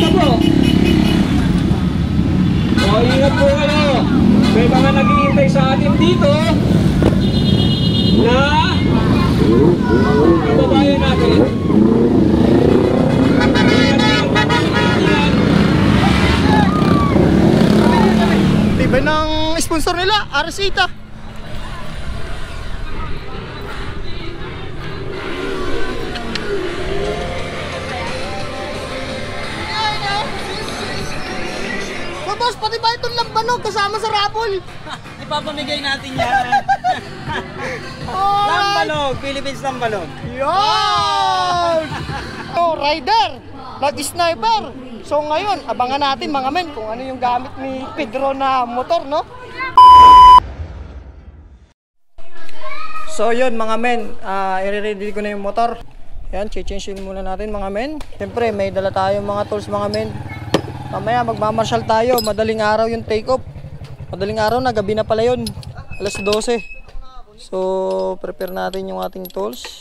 po. O, ingat po kayo. May mga naghihintay sa atin dito na kababayan natin. Tibay ng sponsor nila, Arsita. Boss, pati ba itong lambanog kasama sa raffle? Ipapamigay natin yan. Lambanog, Philippines lambanog. Yon! So, rider, nag-sniper. So ngayon, abangan natin mga men kung ano yung gamit ni Pedro na motor, no? So yun mga men, i-ready ko na yung motor. Yan, change muna natin mga men. Siyempre, may dala tayong mga tools mga men. Mamaya magmamarshal tayo, madaling araw yung take off. Madaling araw na, gabi na pala yun, alas 12. So prepare natin yung ating tools.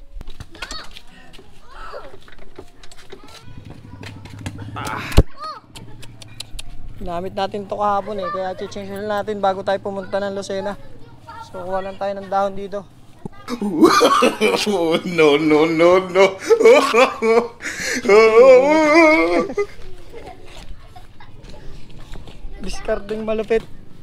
Ginamit natin ito kahapon kaya change natin bago tayo pumunta ng Lucena. So kuha lang tayo ng dahon dito. No, no, no, no. Discarding malupit.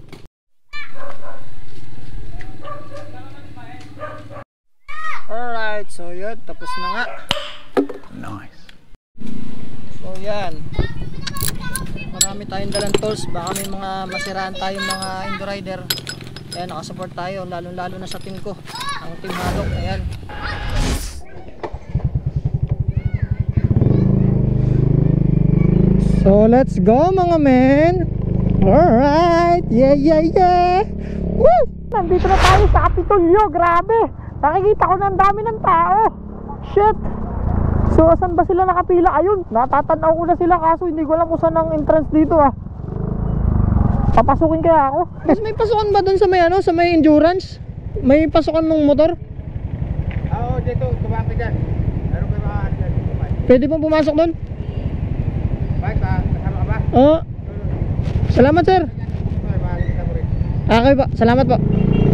Alright, so yun, tapos na nga. Nice. So yan. Marami tayong dalang tools, baka may mga masiraan tayong mga Indorider. Ayan, nakasupport tayo, lalo na sa team ko, ang team Halok. Ayan. So let's go mga men. Alright, yeah. Woo! Nandito na tayo sa Kapitolyo, grabe. Nakikita ko na ang dami ng tao. Shit. So saan ba sila nakapila? Ayun, natatanaw ko na sila kaso hindi ko alam kung saan ang entrance dito Papasukin kaya ako? Kasi may pasukan ba doon sa may sa may endurance? May pasukan ng motor? Oo, dito, tumaan ka dyan. Meron kayo mga dyan. Pwede pong pumasok doon? Bakit ba? Kasama ka ba? Oo. Salamat sir. Okay po, salamat po.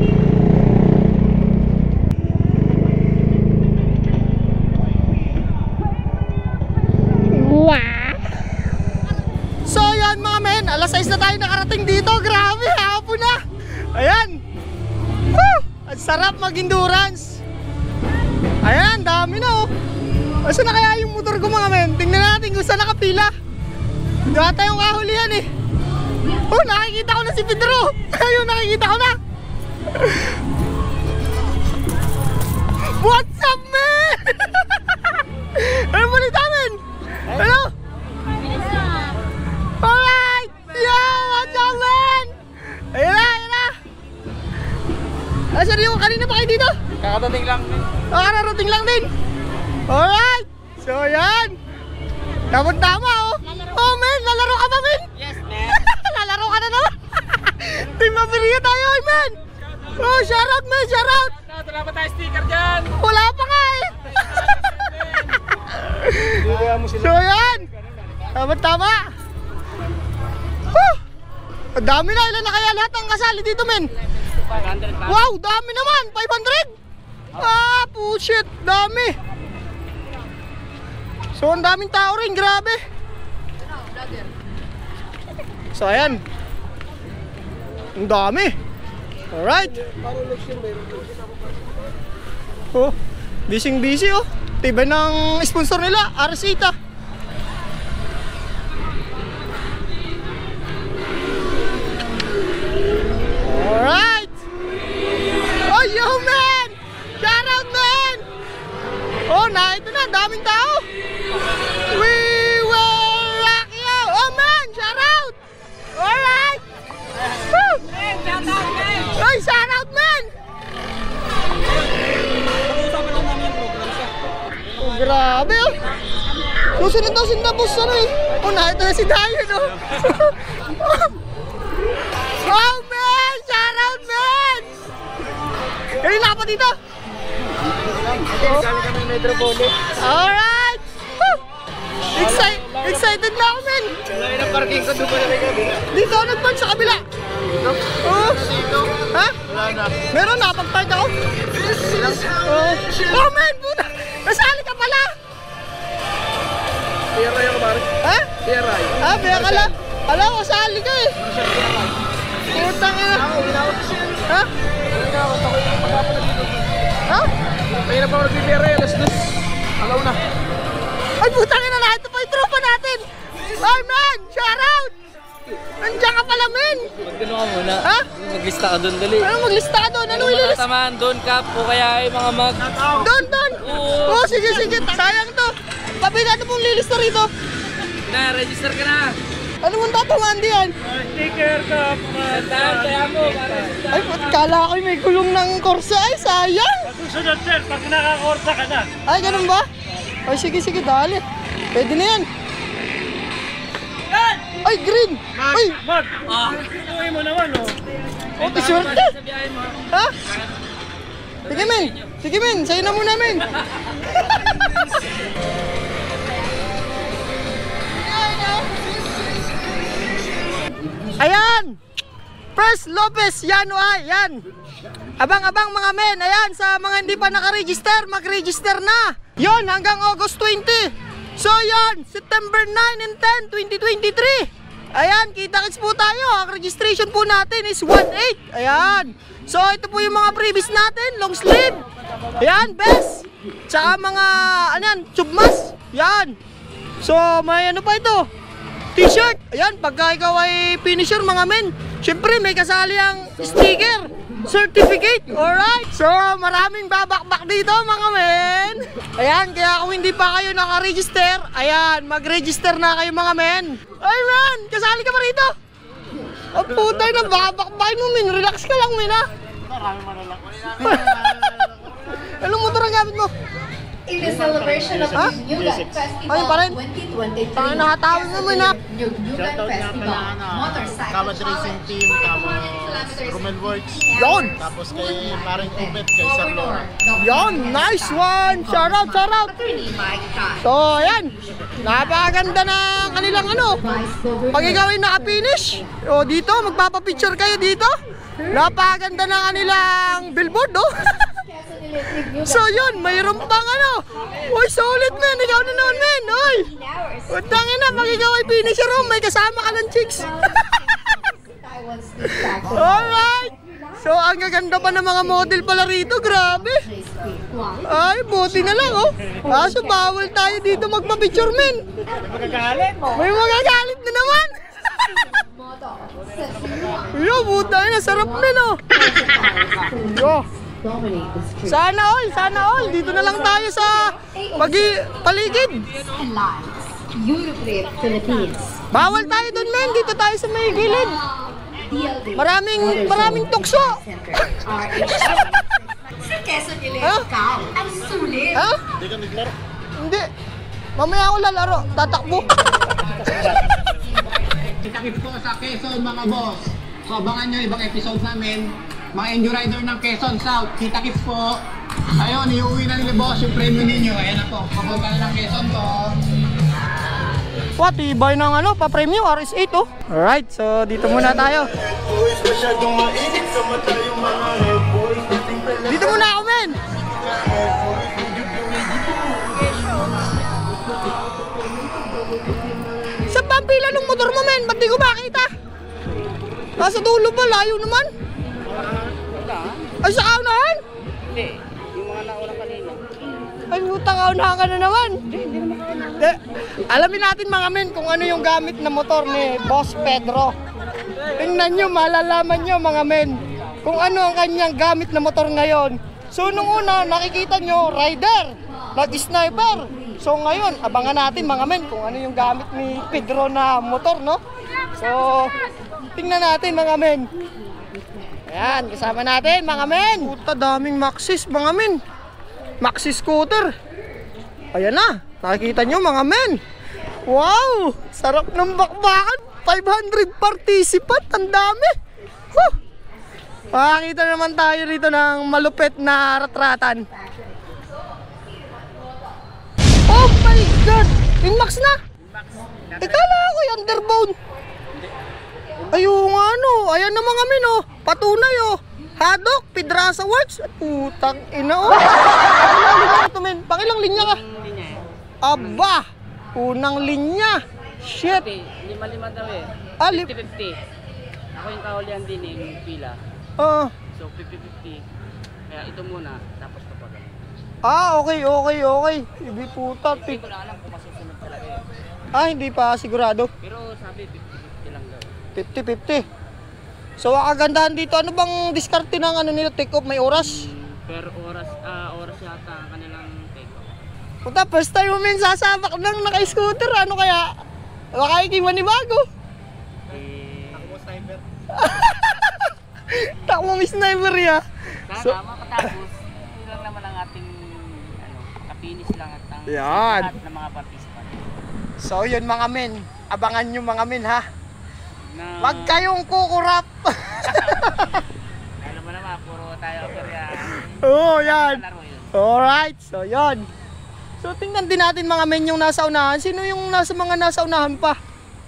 So yan mga men, alas 6 na tayo nakarating dito. Grabe, hapon na. Ayan. Woo! Ang sarap mag-endurance. Ayan, dami na Asa na kaya yung motor ko mga men? Tingnan natin kung saan nakapila. Hindi ata yung kahulihan Oh, nakikita ko na si Pedro. Ayun, nakikita ko na. What's up man? Ano balita men? Hello? Alright! Yo! What's up, man? Ayun na! Asan yung kanina pa kayo dito? Kakadating lang din. Kakarating lang din. Alright! So yan! Tama Oh men! Lalaro ka ba men? Yes, man. Lalaro ka na naman! Team Mabilia tayo man! Oh, shoutout man! Shoutout! Wala pa tayo sticker dyan. Wala pa nga So yan! Tama! Ang dami na, ilan na kaya lahat ang kasali dito men? 500 ba? Wow, dami naman, 500! Pushit, dami! So ang daming tao rin, grabe! So ayan, ang dami! Alright! Busy tibay ng sponsor nila, Arsita. Alright! Oh, yo man! Shout out man! Oh, ito na, daming tao! We will rock you! Oh man, shout out! Alright! Woo! Shout out, man! Ay, shout out man! Oh, grabe Susunod daw si Nabos Oh, ito na si Dayan Oh man! Shout out man! Kaya na pa dito? Galing kami Metropolis. Alright! Excited na ako, men. Wala na parking ko, doon pa na may kabila. Dito ako nag-park sa kabila. Oo. Ha? Wala na. Meron na, pag-park ako. Oo. Oh, men, puta. Nasali ka pala. Piyaray ako, pare. Ha? Piyaray. Ah, biya ka lang. Alam ko, sali ka eh. Putang ina. Ha? Ha? Kaya na pa ako nagpipiyaray, alas 2. Alaw na. Ay, putang ina na. Ito pa yung tropa natin. Ay, man. Shout out. Nandiyan ka pala, men. Magkano ka muna? Ha? Maglista ka doon, dali. Ano maglista ka doon? Ano ililis? Tamaan doon ka po kaya ay mga mag... Doon, doon. Oo, sige, sige. Sayang to. Pabigado pong lilista rito. Na, register ka na. Ano mong tatungan diyan? Sticker ka. Sandahan, kaya mo. Ay, kala ko may gulong ng Corsa. Ay, sayang. Susunod, sir, pag nakakorsa ka na. Ay, ganun ba? Ay, sige, sige, dali. Pwede na yan. Ay, green. Ay, Mag! Inuwi mo naman, oh. oh, t-shirt eh. Ha? Sige, men. Sige, men. Sa'yo na muna, men. Ayan! First Lopez, yan o ay, yan. Abang-abang mga men, ayan, sa mga hindi pa nakaregister, mag-register na. Yon, hanggang August 20. So yan, September 9 and 10, 2023. Ayan, kita-kits po tayo. Ang registration po natin is 1.8. Ayan. So ito po yung mga previous natin, long sleeve. Ayan, best. Tsaka mga, ano yan, tubmas. Yan. So may ano pa ito? T-shirt. Ayan, pagka ikaw ay finisher mga men, syempre may kasali ang sticker, certificate. Alright. So maraming babakbak dito mga men. Ayan, kaya kung hindi pa kayo naka-register, ayan, mag-register na kayo mga men. Ay man, kasali ka pa rito. Oh putay na, babakbakin mo men. Relax ka lang men ha. Anong motor ang gamit mo? In the celebration of Huh? the New Gun Festival Ay, pa rin. 2023, Parang nakatawag mo na. New Gun Festival, motorcycle Kawad Racing Team, tapos Romel Works. Yon. Tapos kay Paring Kubet, kay Sir Laura. Yon, nice one. Shout out, shout out. Attorney Mike Tan, So, ayan. Napakaganda ng kanilang ano. Vice Governor Pag ikaw ay naka-finish, o dito, magpapapicture kayo dito. Napakaganda ng kanilang billboard, oh. Quezon Electric New So yun, mayroon pang ano. Uy, solid men, ikaw na naman men. Uy, Hours, utangin na, pag ikaw ay finisher, oh, may kasama ka ng chicks. Taiwan Street Factory, Alright. So, ang gaganda pa ng mga model pala rito, grabe. Street One, Ay, buti na lang, oh. Kaso bawal tayo dito magpa-picture, men. May magagalit na naman. Moto, Session Yo, buta na, sarap na, no. Yo. dominate the street Sana all. Dito na lang tayo sa paligid. and lives. Europe, Philippines. Bawal tayo doon, men. Dito tayo sa may gilid. DLD, Maraming tukso. Center, RH, sa Quezon Huh? Electric, ang sulit. Ha? Hindi ka naglaro. Hindi. Mamaya ako lalaro. Tatakbo. Kita-kits po sa Quezon mga boss. So abangan nyo ibang episode namin. Mga Enjo Rider ng Quezon South. Kita-kits po. Ayun, iuwi na nila boss yung premium ninyo. Ayan na po. Papunta na ng Quezon po. What? Ibay ng ano, pa-premium RS8, oh. Alright, so dito muna tayo. Dito muna ako, men. Sa pampila ng motor mo, men. Ba't di ko makita? Nasa dulo pa, layo naman. Ay, sa kaunahan? Hindi, yung mga nauna kanina. Ay, utang kaunahan ka na naman. Hindi naman kaunahan. Alamin natin mga men kung ano yung gamit na motor ni Boss Pedro. Tingnan nyo, malalaman nyo mga men kung ano ang kanyang gamit na motor ngayon. So nung una, nakikita nyo, rider, nag-sniper. So ngayon, abangan natin mga men kung ano yung gamit ni Pedro na motor, no? So, tingnan natin mga men. Ayan, kasama natin mga men. Puta, daming Maxis mga men. Maxi scooter. Ayan na, nakikita nyo mga men. Wow, sarap ng bakbakan. 500 participant, ang dami. Huh. Makakita naman tayo rito ng malupit na ratratan. Oh my God! Inmax na? Kala ko yung underbone. Ayun nga no, ayan na mga men oh. Patunay oh. Haddock, Pedraza Works. Putang ina oh. Pangilang linya ito men? Pangilang linya ka? Aba, unang linya. Shit. 5-5 daw eh. 50-50. Ako yung kahulihan din eh, yung pila. So 50-50. Kaya ito muna, tapos ito pa. Okay. Ibi puta. Hindi ko na alam kung masusunod talaga eh. Hindi pa sigurado. Pero sabi 50-50 lang daw. 50-50. So, ang kagandahan dito, ano bang diskarte ng ano nila, take off? May oras? Per oras yata ang kanilang take off. Puta, first time mo min sasabak ng naka-scooter. Ano kaya? Baka ikimanibago. Takbo sniper. Takbo may sniper ya. Tama, matapos. Ito lang naman ang ating kapinis lang at ang Yan. lahat ng mga participant. So, yun mga men. Abangan nyo mga men ha. Na, Wag kayong kukurap. alam mo naman, puro tayo perya. Oo, yan. Laro yun. Alright, so yun. So, tingnan din natin mga men yung nasa unahan. Sino yung nasa unahan pa?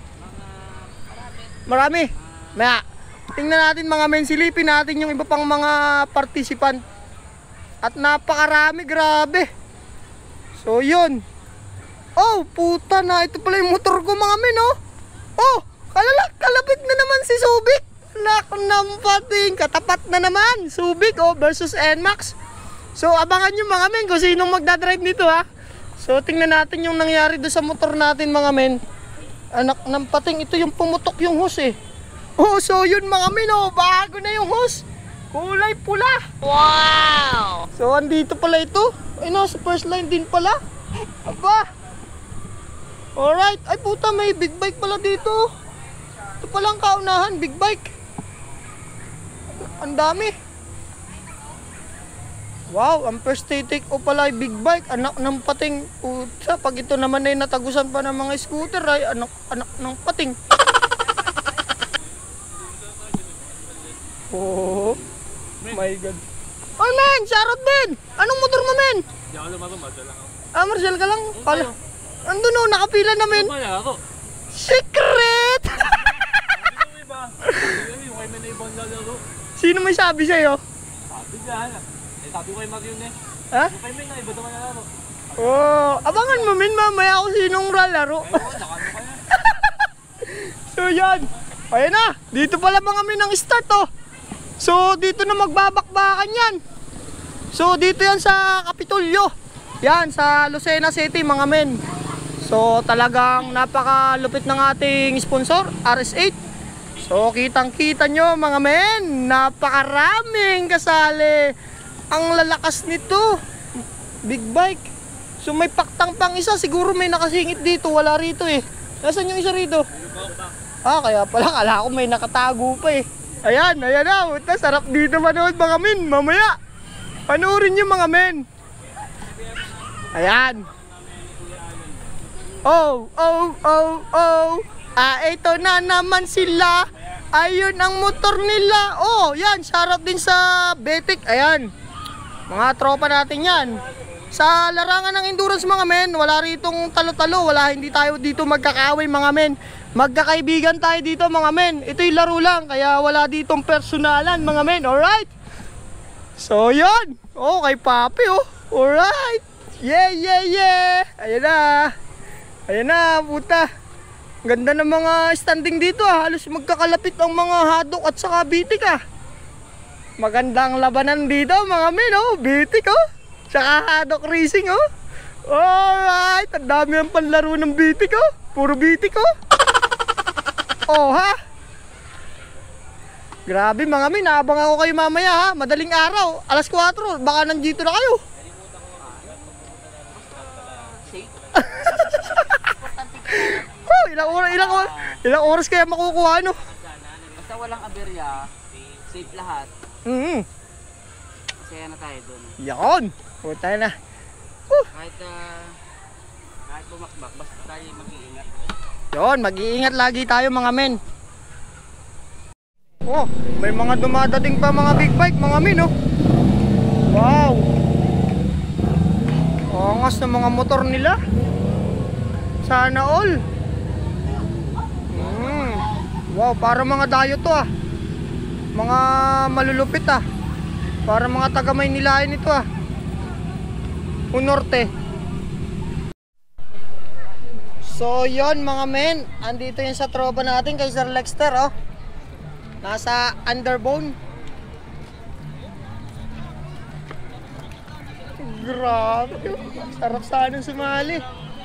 Marami. Maya, tingnan natin mga men, silipin natin yung iba pang mga participant. At napakarami, grabe. So, yun. Oh, puta na. Ito pala yung motor ko mga men, oh. Oh, kalapit na naman si Subic. Nampating, katapat na naman. Subic, oh, versus NMAX. So, abangan nyo mga men kung sinong magdadrive nito, ha. So, tingnan natin yung nangyari doon sa motor natin mga men. Anak ng pating, ito yung pumutok yung hose eh. Oh, so yun mga men, oh, bago na yung hose. Kulay pula. Wow! So, andito pala ito. Ay, nasa first line din pala. Aba. Alright. Ay, puta, may big bike pala dito. Ito palang kaunahan, big bike. Ang dami. Wow, ang first take off pala ay big bike. Anak ng pating. Puta, pag ito naman ay natagusan pa ng mga scooter ay anak ng pating. Oh, my God. Oy men, shoutout men. Anong motor mo men? Hindi ako lumaban, Marcel ako. Marcel ka lang? Kala. Andun o, nakapila na men. Kaya ako. Secret! Yung iba. Yung kayo may naibang lalaro. Sino may sabi sa'yo? Sabi dyan. Sabi ko kay Mark yun eh. Ha? Yung kayo may naiba naman lalaro. Oh, abangan mo men mamaya kung sinong lalaro. Nakano kaya. So yan. Ayan na. Dito pala mga men ang start oh. So dito na magbabakbakan yan. So dito yan sa Kapitolyo. Yan sa Lucena City mga men. So talagang napakalupit ng ating sponsor, RS8. So kitang kita nyo mga men, napakaraming kasali. Ang lalakas nito, big bike. So may paktang pang isa, siguro may nakasingit dito, wala rito eh. Nasaan yung isa rito? Kaya pala kala ko may nakatago pa eh. Ayan na, sarap dito manood mga men, mamaya. Panoorin nyo mga men. Ayan. Oh. Ito na naman sila. Ayun ang motor nila. Oh, yan, shoutout din sa Betik. Ayan. Mga tropa natin yan. Sa larangan ng endurance mga men, wala ritong talo-talo. Hindi tayo dito magkakaaway mga men. Magkakaibigan tayo dito mga men. Ito'y laro lang, kaya wala ditong personalan mga men. Alright? So, yun. Oh, kay Papi oh. Alright. Yeah. Ayan na, puta. Ganda ng mga standing dito ah. Halos magkakalapit ang mga hadok at saka bitik ah. Magandang labanan dito mga men oh. Bitik oh. Tsaka hadok racing oh. Alright. Ang dami ang panlaro ng bitik oh. Puro bitik oh. Oh ha. Grabe mga men. Abang ako kayo mamaya ha. Madaling araw. Alas 4. Baka nandito na kayo. Oh, ilang oras kaya makukuha ano? Basta walang aberya, safe lahat. Masaya na tayo dun. Yan. Puta na. Kahit bumakbak, basta tayo mag-iingat. Yon, mag-iingat lagi tayo mga men. Oh, may mga dumadating pa mga big bike mga men oh. Wow. Angas ng mga motor nila. Sana all. Wow, para mga dayo to ah. Mga malulupit ah. Para mga taga Maynilain ito ah. Unorte. So yon mga men, andito yun sa tropa natin kay Sir Lexter oh. Nasa underbone. Grabe, sarap sana sumali.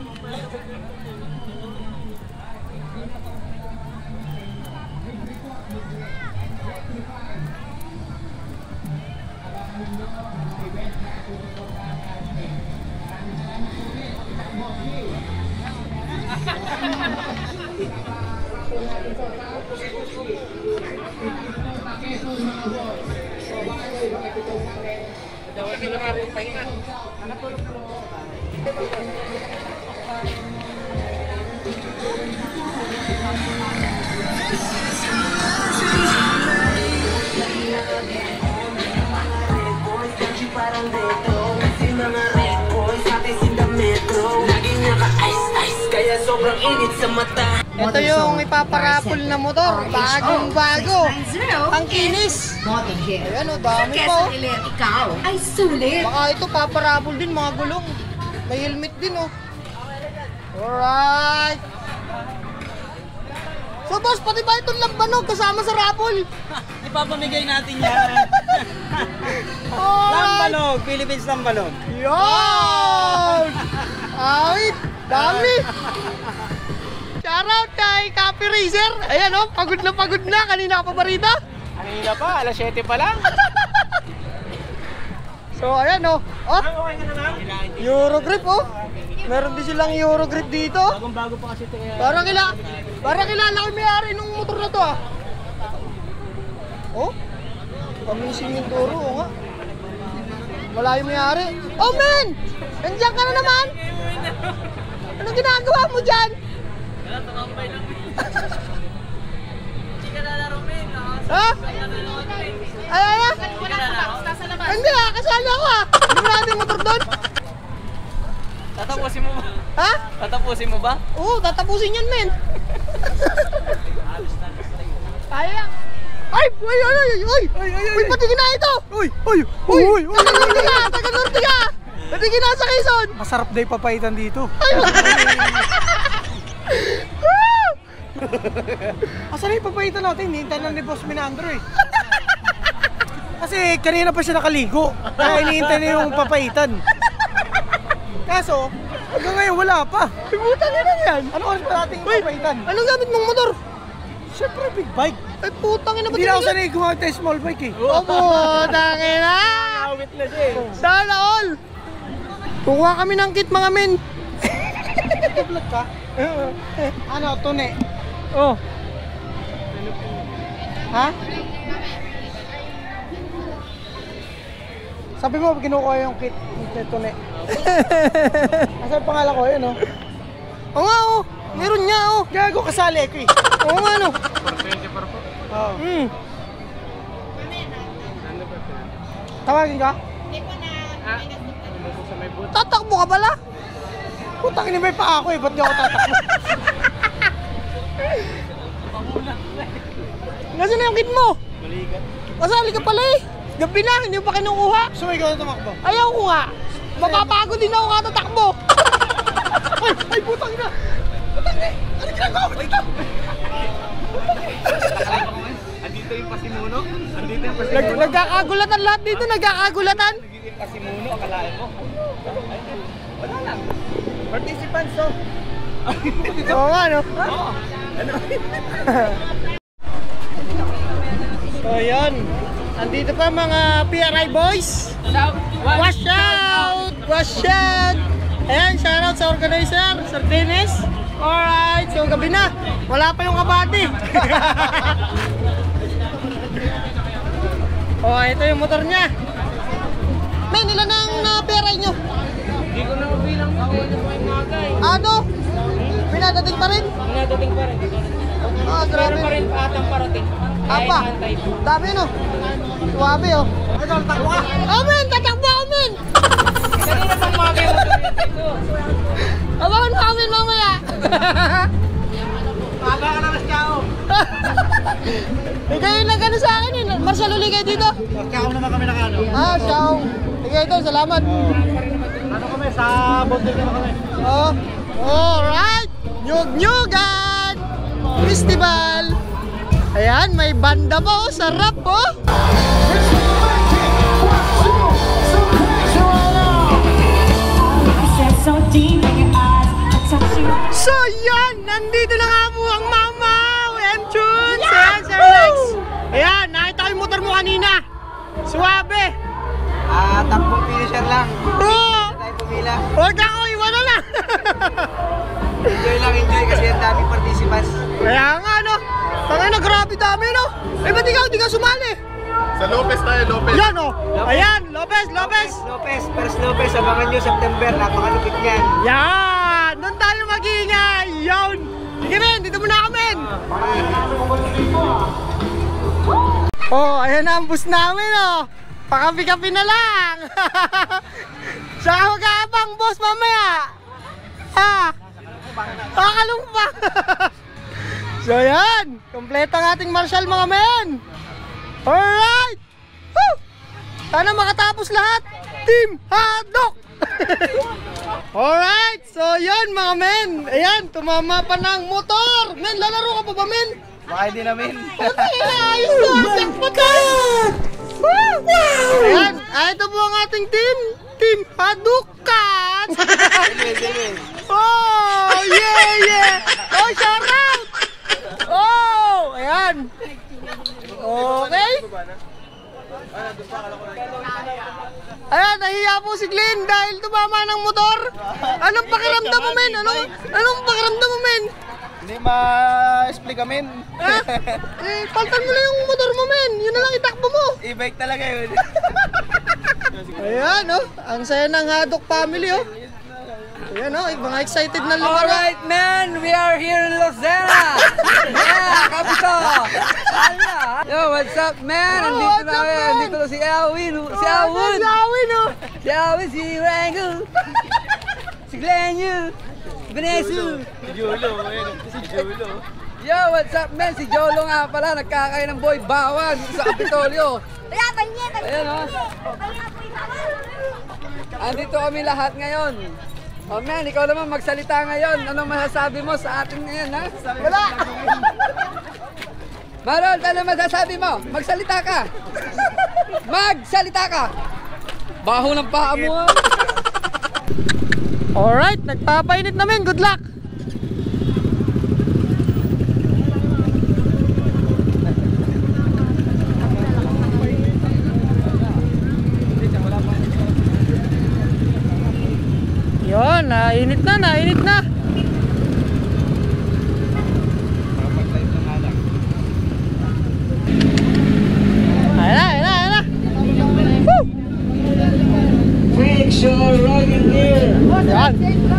Ito yung ipaparapol na motor, bagong-bago. Ang kinis. Ayan o, dami pa o. Ikaw ay sulit. Baka ito paparapol din, mga gulong. May helmet din o. Alright. So boss, pati ba itong lambanog kasama sa rapol? Ipapamigay natin yan. Alright. Lambanog, Philippines Lambanog. Yun! Awit, dami. Shoutout kay Copy Racer. Ayan o, pagod na. Kanina ka pa ba rito? Kanina pa, alas 7 pa lang. So ayan o. Oh, Eurogrip oh. Meron din silang Eurogrip dito. Bagong-bago pa kasi ito kaya. Parang kilala ko yung may-ari nung motor na to ah. Oh, amazing yung turo oh nga. Wala yung may-ari. Oh man! Nandiyan ka na naman! Anong ginagawa mo dyan? Tumambay lang. Hindi ka lalaro, men. Ha? Ay? Hindi ah, kasali ako ah. Hindi mo natin yung motor doon. Tatapusin mo ba? Ha? Tatapusin mo ba? Oo, tatapusin yan men. Kaya. Ay, patigin na ito. Taga Norte ka. Patigin na sa Quezon. Masarap day papaitan dito. Asan na yung papaitan natin? Hinihintay na ni Boss Minandro eh. Kasi kanina pa siya nakaligo. Kaya hinihintay na yung papaitan. Kaso, hanggang ngayon wala pa. Putang ina yan. Ano oras pa natin yung papaitan? Anong gamit mong motor? Siyempre big bike. Ay putang ina ba? Hindi na ako sanay gumamit ng small bike eh. Oh, putang ina. Awit na siya eh. Sana all. Kukuha kami ng kit mga men. Vlog ka? Ano, tune? Oh. Ha? Sabi mo, kinukuha yung kit ng tune. Asa yung pangalan ko, yun oh. Oo nga oh. Meron niya oh. Gago, kasali ako eh. Oo nga no. Oo. Hmm. Tawagin ka? Tatakbo ka pala? Putang ina, may pa ako eh. Ba't di ako tatakbo? Nasaan na yung kit mo? Kasali ka pala eh. Gabi na, hindi mo pa kinukuha. So, ikaw na tumakbo? Ayaw ko nga. Mapapagod din ako katatakbo. Ay, putang ina! Putang ina! Ano ginagawa mo dito? Andito yung pasimuno? Andito yung pasimuno? Nagkakagulatan lahat dito, nagkakagulatan. Andito yung pasimuno, akalain mo? Wala lang. Participants, oh. Oo nga no. Oo. Ano? So yun. Andito pa mga PRI boys. Wash out! Wash out! Ayan, shoutout sa organizer, Sir Dennis. Alright, so gabi na. Wala pa yung kabati. Oh, ito yung motor niya. Men, ilan ang PRI nyo? Hindi ko na mabilang mo. Kaya na may mga guy. Ano? Pinadating pa rin? Nadating pa rin. Ah, grabe. Meron pa rin atang parating. Apa? Dami no? Suwabe oh. Ito, takbo ka! Oh men, tatakbo ako men! Kanina pang mga kayo dito. Abangan mo kami mamaya! Mahaba ka na mas tao! Ikaw yung nag-ano sa akin eh. Marshall, uli kayo dito. Magkakaw naman kami nakano. Ah, ciao. Sige ito, salamat. Ano kami? Sa bundle naman kami. Oh, alright. Nyug-nyugan. Festival. Ayan, may banda pa oh. Sarap oh. So yan, nandito na nga po ang Mamaw M-Tunes. Ayan, Sir Lex. Ayan, nakita ko yung motor mo kanina. Suwabe. Tampong finisher lang. Oo. Tayo pumila. Huwag ako, iwan na lang. Enjoy lang, enjoy kasi ang daming participants. Kaya nga no. Tangay na, grabe dami no. Eh ba't ikaw, di ka sumali? Sa Lopez tayo, Lopez. Yan oh. Ayan, Lopez, Lopez. First Lopez, abangan nyo September, napakalupit niyan. Yan, doon tayo mag-iingay. Yan. Sige men, dito muna ako men. Oh, ayan na ang bus namin oh. Pakapi-kapi na lang. Saka mag-aabang boss mamaya. Ha? Pakalumpang. So yan, kompleto ang ating Marshall mga men. Alright. Woo! Sana makatapos lahat. Team Haddock. Alright, so yun mga men. Ayan, tumama pa ng motor. Men, lalaro ka pa ba men? Baka hindi namin. Okay, ayos na. Jackpot na. Ayan, ito po ang ating team. Team Haddock Cat. Oh, yeah. Oh, shout out. Oh, ayan. Okay. Ayan, nahiya po si Glenn dahil tumama ng motor. Anong pakiramdam mo men? Anong pakiramdam mo men? Hindi ma-explain kami. Ha? Eh, paltan mo lang yung motor mo men. Yun na lang itakbo mo. E-bike talaga yun. Ayan oh, ang saya ng Haddock family oh. Ayan oh, mga excited na lugar. Alright man, we are here in Lucena. Yeah, kapito. Yo, what's up man? Oh, Nandito what's na up, kami. man? Nandito na si Alwin. Si Alwood. Si Alwin oh. Si Alwin, si Wrangle. Si Glenyu. Benesu. Si Jolo, si Jolo. Yo, what's up man? Si Jolo nga pala, nagkakain ng boy bawan dito sa Kapitolyo. Ayan o. Andito kami lahat ngayon. Oh man, ikaw naman magsalita ngayon. Anong masasabi mo sa atin ngayon ha? Wala. Marol, ano masasabi mo? Magsalita ka. Magsalita ka. Baho ng paa mo ha. Alright, nagpapainit namin. Good luck. Yun, nainit na. Ayan na. Woo! Make sure riding gear. Ayan.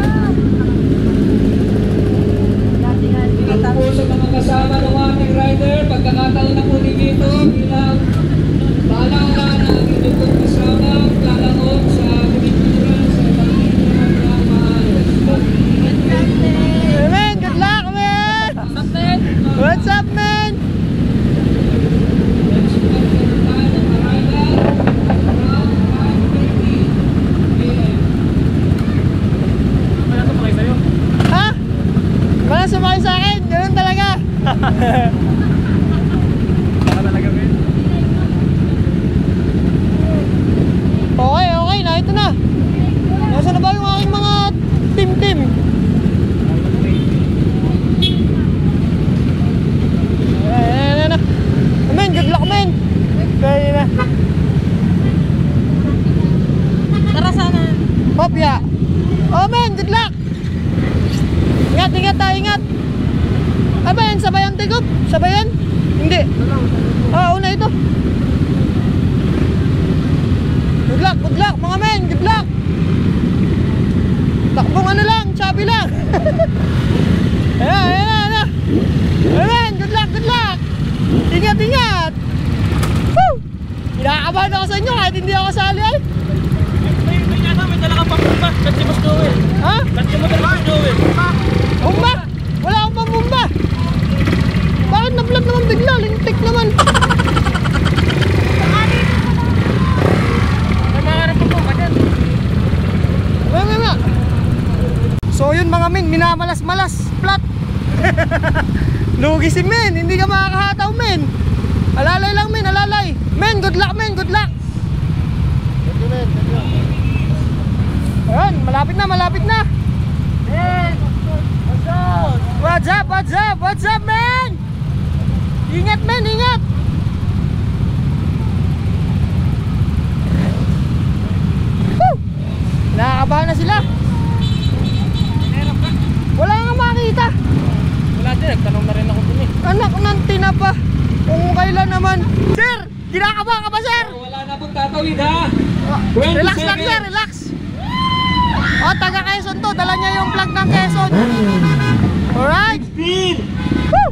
Ito po sa mga kasama ng ating rider, pagkakataon na po dito bilang paalala na ang inyong kasama, lalakot sa pinituran sa pagkakataon ng maayos. Hey man, good luck man. What's up man? Ha? Wala sumakay sa akin, ganun talaga. Okay, na ito na. Nasa na ba yung aking mga team? Ayan na. Men, good luck men. Kaya na. Tara sana. Hopya. Oh men, good luck. Ingat tayo, ingat. Aba yan, sabayan tigop? Sabayan? Hindi. Una ito. Good luck mga men, good luck. Takbong ano lang, chubby lang. Ayan na. Ayan, good luck. Ingat. Woo! Kinakabahan ako sa inyo kahit hindi ako kasali ay. May dala ka pang bumba. Kasi mas Joel. Ha? Kasi mo dala mas Joel. Bumba? Wala akong pambumba. Bakit na-vlog naman bigla? malas, flat. Lugi si men, hindi ka makakahataw men. Alalay lang men, alalay. Men, good luck men, good luck. Ayun, malapit na, malapit na. What's up, what's up, what's up men? Ingat men, ingat. Woo! Nakakabahan na sila. Wala nga makita. Wala din, nagtanong na rin ako dun eh. Anak ng tinapa. Kung kailan naman. Sir, kinakabahan ka ba sir? Wala na pong tatawid ha. 20 Relax lang seconds. sir, relax. O, taga Quezon to. Dala niya yung flag ng Quezon. Alright. Speed. Woo!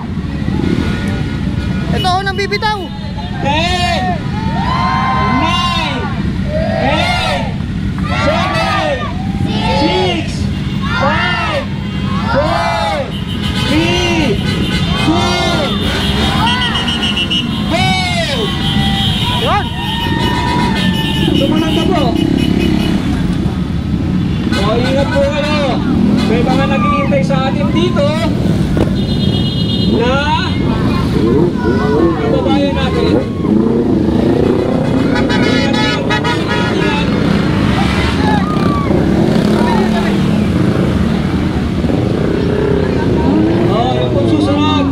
Ito ho nang bibitaw. 10, 9, 8, 7, 6, 5, 4, 3, 2, 1. Yun. Sumunod na po. O, ingat po kayo. May mga naghihintay sa atin dito na kababayan natin. Yung pong susunod.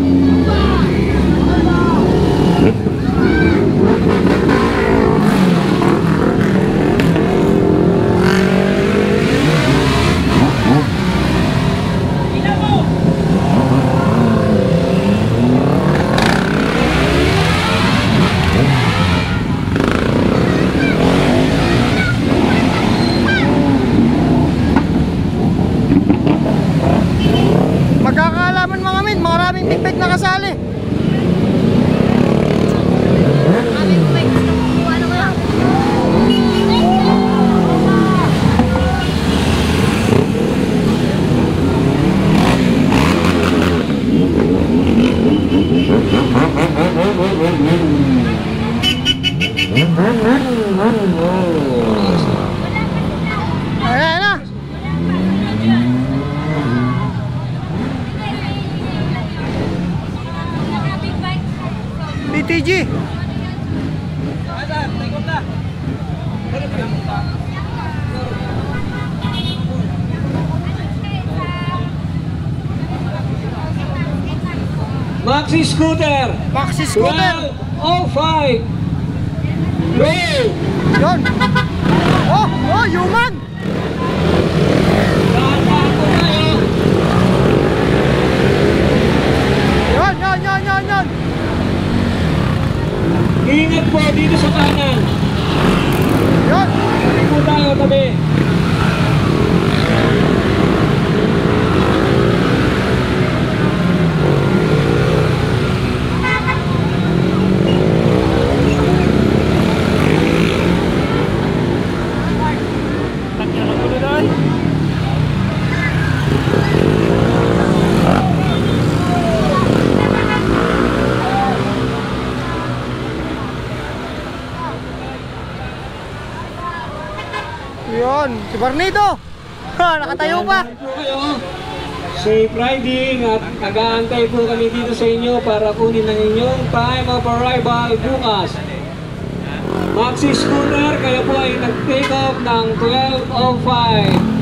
Magkakaalaman mga min, maraming big na kasali. Ayan na. BTG. Maxi Scooter. Maxi Scooter. 1205. Go! Yun. Oh, oh, human. Dahan-dahan po tayo. Yun, yun, yun, yun, yun. Ingat po dito sa kanan. Yun. Tabi po tayo, tabi. Yun, si Barnido. Ha, nakatayo pa. Po kayo. Safe riding at nag-aantay po kami dito sa inyo para kunin ang inyong time of arrival bukas. Maxi Scooter, kayo po ay nag-take off ng 12:05.